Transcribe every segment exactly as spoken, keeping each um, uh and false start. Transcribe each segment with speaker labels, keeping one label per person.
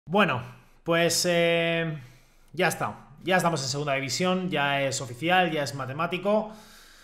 Speaker 1: Bueno, pues eh, ya está. Ya estamos en segunda división, ya es oficial, ya es matemático.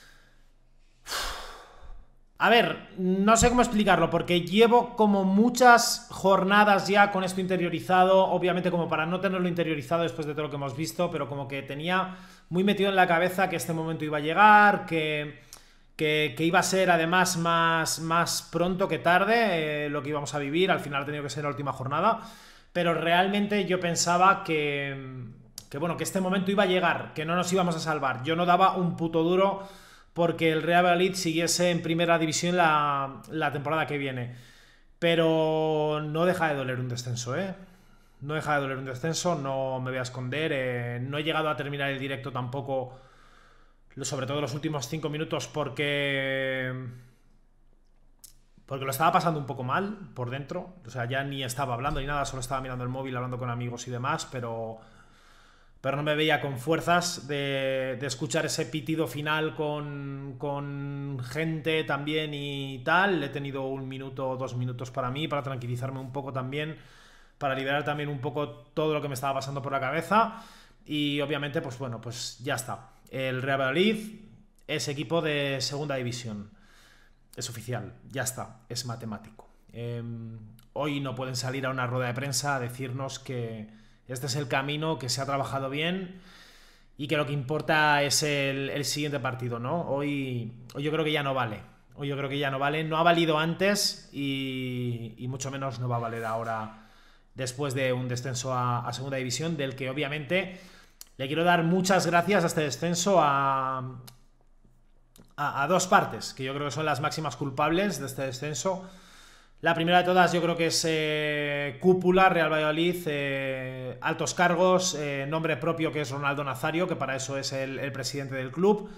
Speaker 1: A ver, no sé cómo explicarlo, porque llevo como muchas jornadas ya con esto interiorizado, obviamente como para no tenerlo interiorizado después de todo lo que hemos visto, pero como que tenía muy metido en la cabeza que este momento iba a llegar, que, que, que iba a ser además más, más pronto que tarde eh, lo que íbamos a vivir. Al final ha tenido que ser la última jornada, pero realmente yo pensaba que, que bueno, que este momento iba a llegar, que no nos íbamos a salvar. Yo no daba un puto duro porque el Real Valladolid siguiese en primera división la, la temporada que viene. Pero no deja de doler un descenso, ¿eh? No deja de doler un descenso, no me voy a esconder. Eh, no he llegado a terminar el directo tampoco, sobre todo los últimos cinco minutos, porque porque lo estaba pasando un poco mal por dentro. O sea, ya ni estaba hablando ni nada, solo estaba mirando el móvil, hablando con amigos y demás, pero pero no me veía con fuerzas de, de escuchar ese pitido final con, con gente también y tal. He tenido un minuto o dos minutos para mí, para tranquilizarme un poco también, para liberar también un poco todo lo que me estaba pasando por la cabeza. Y obviamente, pues bueno, pues ya está. El Real Valladolid es equipo de segunda división. Es oficial, ya está, es matemático. Eh, hoy no pueden salir a una rueda de prensa a decirnos que este es el camino, que se ha trabajado bien y que lo que importa es el, el siguiente partido, ¿no? Hoy, hoy yo creo que ya no vale. Hoy yo creo que ya no vale. No ha valido antes y, y mucho menos no va a valer ahora después de un descenso a, a segunda división, del que obviamente le quiero dar muchas gracias a este descenso a, a, a dos partes, que yo creo que son las máximas culpables de este descenso. La primera de todas yo creo que es eh, cúpula, Real Valladolid, eh, altos cargos, eh, nombre propio que es Ronaldo Nazario, que para eso es el, el presidente del club,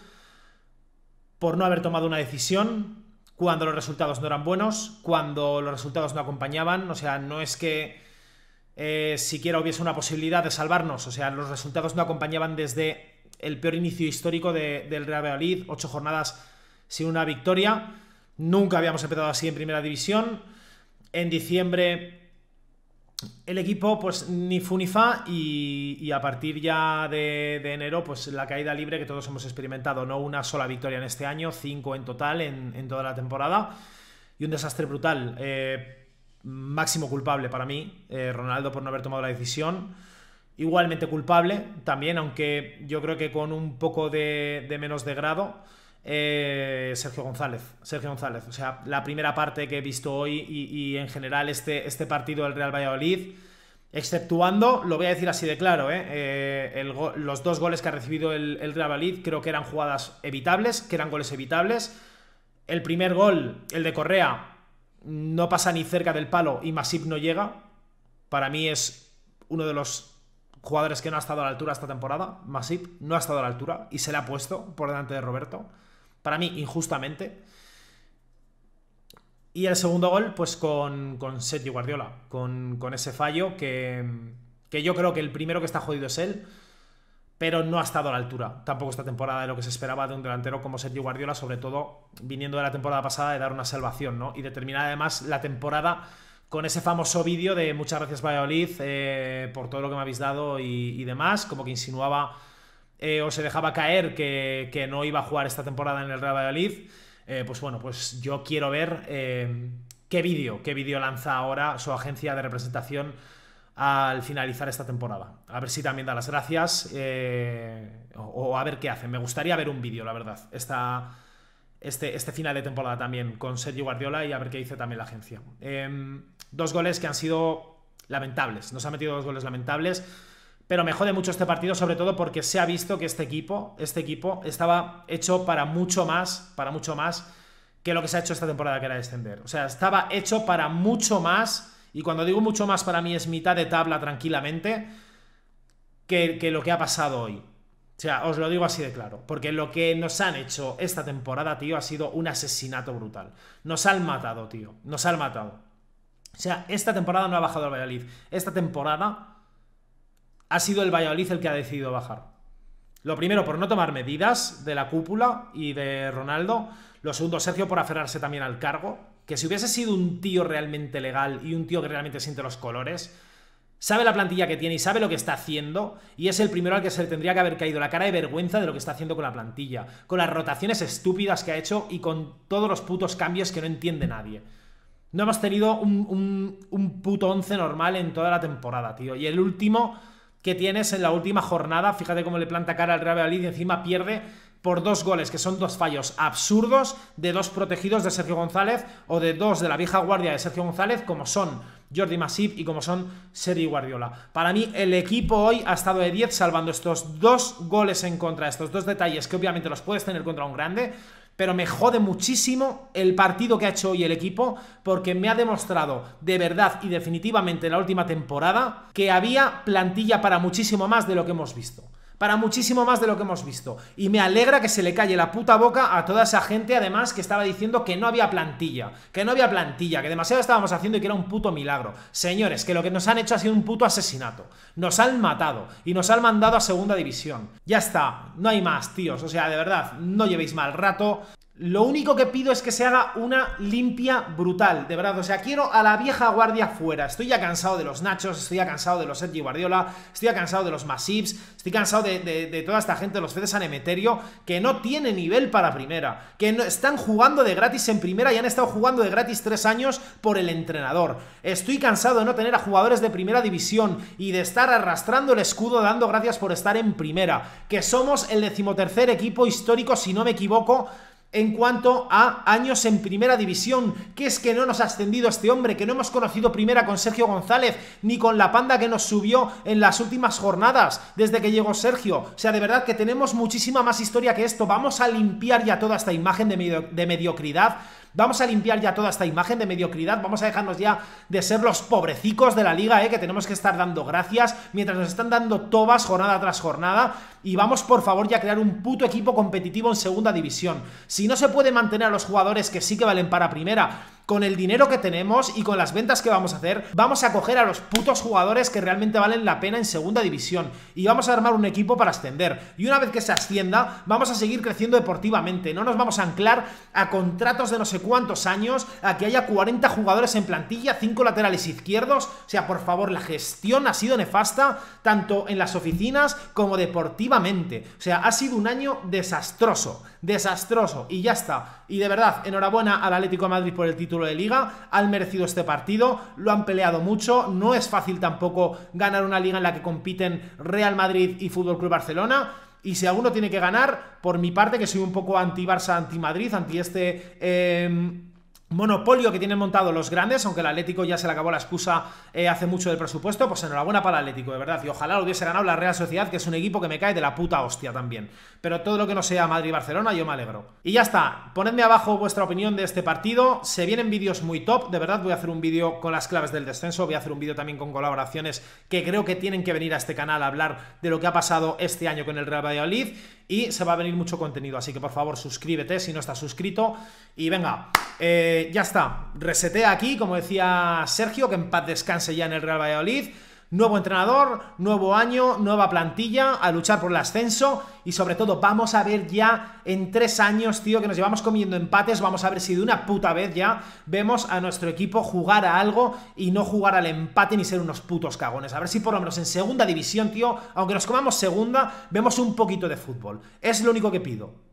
Speaker 1: por no haber tomado una decisión cuando los resultados no eran buenos, cuando los resultados no acompañaban. O sea, no es que eh, siquiera hubiese una posibilidad de salvarnos, o sea, los resultados no acompañaban desde el peor inicio histórico de, del Real Valladolid, ocho jornadas sin una victoria. Nunca habíamos empezado así en primera división. En diciembre el equipo pues ni fu ni fa y, y a partir ya de, de enero pues la caída libre que todos hemos experimentado. No una sola victoria en este año, cinco en total en, en toda la temporada y un desastre brutal. Eh, máximo culpable para mí, eh, Ronaldo, por no haber tomado la decisión. Igualmente culpable también, aunque yo creo que con un poco de, de menos de grado. Eh, Sergio González, Sergio González, o sea, la primera parte que he visto hoy y, y en general este, este partido del Real Valladolid, exceptuando, lo voy a decir así de claro, eh, eh, el go los dos goles que ha recibido el, el Real Valladolid creo que eran jugadas evitables, que eran goles evitables. El primer gol, el de Correa, no pasa ni cerca del palo y Masip no llega. Para mí es uno de los jugadores que no ha estado a la altura esta temporada. Masip no ha estado a la altura y se le ha puesto por delante de Roberto. Para mí, injustamente. Y el segundo gol, pues con, con Sergio Guardiola, con, con ese fallo que, que yo creo que el primero que está jodido es él, pero no ha estado a la altura tampoco esta temporada de lo que se esperaba de un delantero como Sergio Guardiola, sobre todo viniendo de la temporada pasada de dar una salvación, ¿no? Y de terminar además la temporada con ese famoso vídeo de muchas gracias Valladolid eh, por todo lo que me habéis dado y, y demás, como que insinuaba eh, o se dejaba caer que, que no iba a jugar esta temporada en el Real Valladolid. Eh, pues bueno, pues yo quiero ver eh, qué vídeo, qué vídeo lanza ahora su agencia de representación al finalizar esta temporada. A ver si también da las gracias eh, o, o a ver qué hacen. Me gustaría ver un vídeo, la verdad, esta, este, este final de temporada también con Sergio Guardiola y a ver qué dice también la agencia. Eh, dos goles que han sido lamentables. Nos ha metido dos goles lamentables. Pero me jode mucho este partido, sobre todo porque se ha visto que este equipo, este equipo estaba hecho para mucho más, para mucho más que lo que se ha hecho esta temporada, que era descender. O sea, estaba hecho para mucho más, y cuando digo mucho más para mí es mitad de tabla tranquilamente, que, que lo que ha pasado hoy. O sea, os lo digo así de claro, porque lo que nos han hecho esta temporada, tío, ha sido un asesinato brutal. Nos han matado, tío, nos han matado. O sea, esta temporada no ha bajado el Valladolid. Esta temporada ha sido el Valladolid el que ha decidido bajar. Lo primero, por no tomar medidas de la cúpula y de Ronaldo. Lo segundo, Sergio, por aferrarse también al cargo. Que si hubiese sido un tío realmente legal y un tío que realmente siente los colores, sabe la plantilla que tiene y sabe lo que está haciendo, y es el primero al que se le tendría que haber caído la cara de vergüenza de lo que está haciendo con la plantilla, con las rotaciones estúpidas que ha hecho y con todos los putos cambios que no entiende nadie. No hemos tenido un, un, un puto once normal en toda la temporada, tío, y el último que tienes en la última jornada, fíjate cómo le planta cara al Real Valladolid y encima pierde por dos goles, que son dos fallos absurdos de dos protegidos de Sergio González o de dos de la vieja guardia de Sergio González, como son Jordi Masip y como son Sergi Guardiola. Para mí el equipo hoy ha estado de diez salvando estos dos goles en contra, estos dos detalles que obviamente los puedes tener contra un grande, pero me jode muchísimo el partido que ha hecho hoy el equipo, porque me ha demostrado de verdad y definitivamente en la última temporada que había plantilla para muchísimo más de lo que hemos visto. Para muchísimo más de lo que hemos visto. Y me alegra que se le calle la puta boca a toda esa gente, además, que estaba diciendo que no había plantilla. Que no había plantilla, que demasiado estábamos haciendo y que era un puto milagro. Señores, que lo que nos han hecho ha sido un puto asesinato. Nos han matado y nos han mandado a segunda división. Ya está, no hay más, tíos. O sea, de verdad, no llevéis mal rato. Lo único que pido es que se haga una limpia brutal, de verdad, o sea, quiero a la vieja guardia fuera. Estoy ya cansado de los Nachos, estoy ya cansado de los Sergi Guardiola, estoy ya cansado de los Masips, estoy cansado de, de, de toda esta gente, de los Fede San Emeterio, que no tiene nivel para primera, que no, están jugando de gratis en primera y han estado jugando de gratis tres años por el entrenador. Estoy cansado de no tener a jugadores de primera división y de estar arrastrando el escudo dando gracias por estar en primera, que somos el decimotercer equipo histórico, si no me equivoco, en cuanto a años en primera división, que es que no nos ha ascendido este hombre, que no hemos conocido primera con Sergio González, ni con la panda que nos subió en las últimas jornadas, desde que llegó Sergio. O sea, de verdad que tenemos muchísima más historia que esto. Vamos a limpiar ya toda esta imagen de, medio, de mediocridad. Vamos a limpiar ya toda esta imagen de mediocridad. Vamos a dejarnos ya de ser los pobrecicos de la liga, ¿eh? Que tenemos que estar dando gracias mientras nos están dando tobas jornada tras jornada. Y vamos, por favor, ya a crear un puto equipo competitivo en segunda división. Si no se puede mantener a los jugadores que sí que valen para primera, con el dinero que tenemos y con las ventas que vamos a hacer, vamos a coger a los putos jugadores que realmente valen la pena en segunda división y vamos a armar un equipo para ascender. Y una vez que se ascienda, vamos a seguir creciendo deportivamente. No nos vamos a anclar a contratos de no sé cuántos años, a que haya cuarenta jugadores en plantilla, cinco laterales izquierdos. O sea, por favor, la gestión ha sido nefasta, tanto en las oficinas como deportivamente. O sea, ha sido un año desastroso, desastroso, y ya está. Y de verdad, enhorabuena al Atlético de Madrid por el título de Liga, han merecido este partido, lo han peleado mucho, no es fácil tampoco ganar una liga en la que compiten Real Madrid y Fútbol Club Barcelona, y si alguno tiene que ganar, por mi parte, que soy un poco anti-Barça, anti-Madrid, anti este eh, monopolio que tienen montado los grandes, aunque el Atlético ya se le acabó la excusa eh, hace mucho del presupuesto, pues enhorabuena para el Atlético, de verdad, y ojalá lo hubiese ganado la Real Sociedad, que es un equipo que me cae de la puta hostia también, pero todo lo que no sea Madrid y Barcelona yo me alegro. Y ya está, ponedme abajo vuestra opinión de este partido, se vienen vídeos muy top, de verdad voy a hacer un vídeo con las claves del descenso, voy a hacer un vídeo también con colaboraciones que creo que tienen que venir a este canal a hablar de lo que ha pasado este año con el Real Valladolid, y se va a venir mucho contenido, así que por favor suscríbete si no estás suscrito, y venga, eh, ya está, resetea aquí, como decía Sergio, que en paz descanse ya en el Real Valladolid. Nuevo entrenador, nuevo año, nueva plantilla, a luchar por el ascenso y sobre todo vamos a ver ya en tres años, tío, que nos llevamos comiendo empates, vamos a ver si de una puta vez ya vemos a nuestro equipo jugar a algo y no jugar al empate ni ser unos putos cagones. A ver si por lo menos en segunda división, tío, aunque nos comamos segunda, vemos un poquito de fútbol. Es lo único que pido.